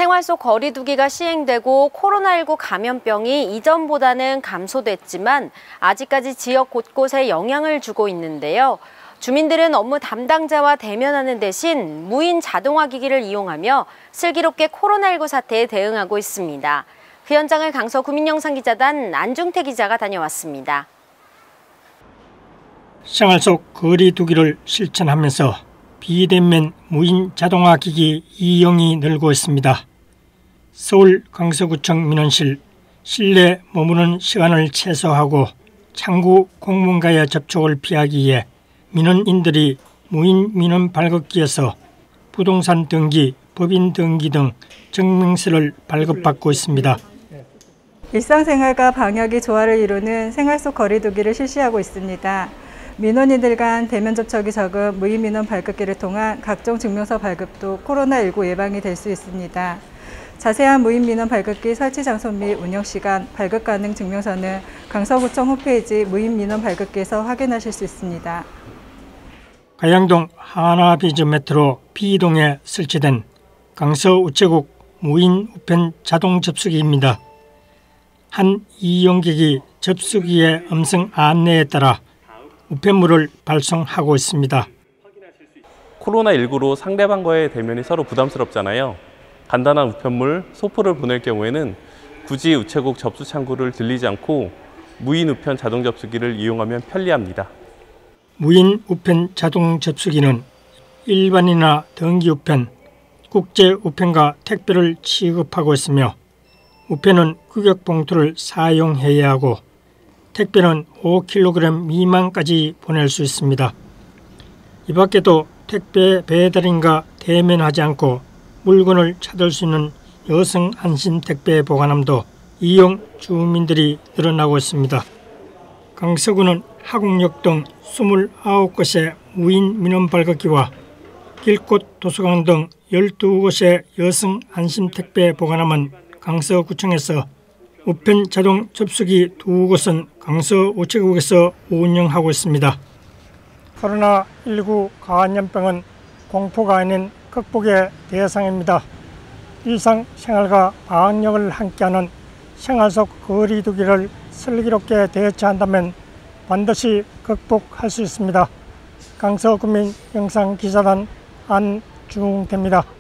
생활 속 거리 두기가 시행되고 코로나19 감염병이 이전보다는 감소됐지만 아직까지 지역 곳곳에 영향을 주고 있는데요. 주민들은 업무 담당자와 대면하는 대신 무인 자동화 기기를 이용하며 슬기롭게 코로나19 사태에 대응하고 있습니다. 그 현장을 강서구민영상기자단 안중태 기자가 다녀왔습니다. 생활 속 거리 두기를 실천하면서 비대면 무인 자동화 기기 이용이 늘고 있습니다. 서울 강서구청 민원실, 실내 머무는 시간을 최소화하고 창구 공문과의 접촉을 피하기 위해 민원인들이 무인 민원 발급기에서 부동산 등기, 법인 등기 등 증명서를 발급받고 있습니다. 일상생활과 방역이 조화를 이루는 생활 속 거리 두기를 실시하고 있습니다. 민원인들 간 대면 접촉이 적은 무인 민원 발급기를 통한 각종 증명서 발급도 코로나19 예방이 될 수 있습니다. 자세한 무인 민원 발급기 설치 장소 및 운영 시간, 발급 가능 증명서는 강서구청 홈페이지 무인 민원 발급기에서 확인하실 수 있습니다. 가양동 하나비즈 메트로 B동에 설치된 강서우체국 무인 우편 자동 접수기입니다. 한 이용객이 접수기의 음성 안내에 따라 우편물을 발송하고 있습니다. 코로나19로 상대방과의 대면이 서로 부담스럽잖아요. 간단한 우편물, 소포를 보낼 경우에는 굳이 우체국 접수 창구를 들리지 않고 무인 우편 자동 접수기를 이용하면 편리합니다. 무인 우편 자동 접수기는 일반이나 등기 우편, 국제 우편과 택배를 취급하고 있으며 우편은 규격 봉투를 사용해야 하고 택배는 5kg 미만까지 보낼 수 있습니다. 이 밖에도 택배 배달인과 대면하지 않고 물건을 찾을 수 있는 여성 안심 택배 보관함도 이용 주민들이 늘어나고 있습니다. 강서구는 하곡역 등 29곳의 무인 민원 발급기와 길꽃 도서관 등 12곳의 여성 안심 택배 보관함은 강서구청에서 우편 자동 접수기 2곳은 강서우체국에서 운영하고 있습니다. 코로나19 감염병은 공포가 아닌 극복의 대상입니다. 일상생활과 방역을 함께하는 생활 속 거리 두기를 슬기롭게 대처한다면 반드시 극복할 수 있습니다. 강서구민영상기자단 안중태입니다.